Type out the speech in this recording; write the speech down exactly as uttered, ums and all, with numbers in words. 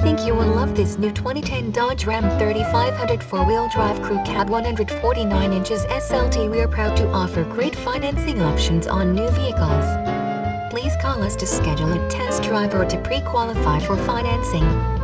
think you will love this new twenty ten Dodge Ram thirty-five hundred four-wheel drive crew cab one hundred forty-nine inches S L T. We are proud to offer great financing options on new vehicles. Please call us to schedule a test drive or to pre-qualify for financing.